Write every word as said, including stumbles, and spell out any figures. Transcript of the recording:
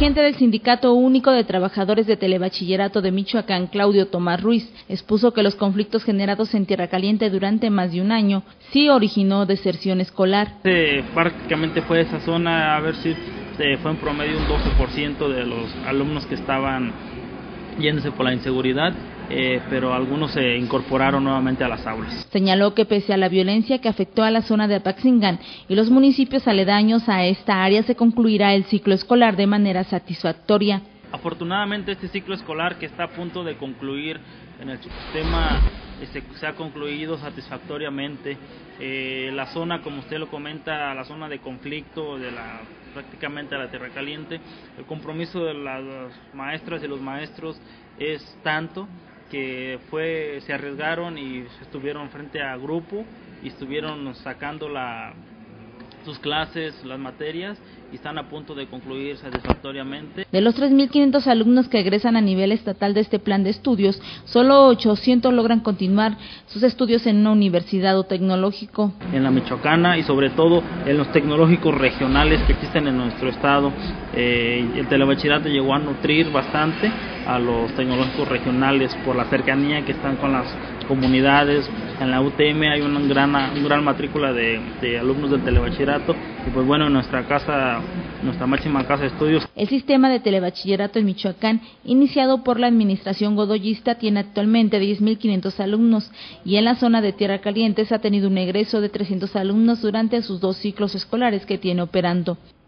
dirigente del Sindicato Único de Trabajadores de Telebachillerato de Michoacán, Claudio Tomás Ruiz, expuso que los conflictos generados en Tierra Caliente durante más de un año sí originó deserción escolar. Eh, prácticamente fue esa zona, a ver si eh, fue en promedio un doce por ciento de los alumnos que estaban yéndose por la inseguridad. Eh, pero algunos se incorporaron nuevamente a las aulas. Señaló que pese a la violencia que afectó a la zona de Apaxingán y los municipios aledaños a esta área, se concluirá el ciclo escolar de manera satisfactoria. Afortunadamente este ciclo escolar que está a punto de concluir en el sistema se, se ha concluido satisfactoriamente. Eh, la zona, como usted lo comenta, la zona de conflicto de la prácticamente la Tierra Caliente, el compromiso de las maestras y los maestros es tanto que fue se arriesgaron y estuvieron frente a grupo y estuvieron sacando la sus clases, las materias, y están a punto de concluir satisfactoriamente. De los tres mil quinientos alumnos que egresan a nivel estatal de este plan de estudios, solo ochocientos logran continuar sus estudios en una universidad o tecnológico. En la Michoacana y sobre todo en los tecnológicos regionales que existen en nuestro estado, eh, el telebachillerato llegó a nutrir bastante a los tecnológicos regionales por la cercanía que están con las comunidades. En la U T M hay una gran, una gran matrícula de, de alumnos del telebachillerato y pues bueno, en nuestra casa, nuestra máxima casa de estudios. El sistema de telebachillerato en Michoacán, iniciado por la administración godoyista, tiene actualmente diez mil quinientos alumnos y en la zona de Tierra Caliente se ha tenido un egreso de trescientos alumnos durante sus dos ciclos escolares que tiene operando.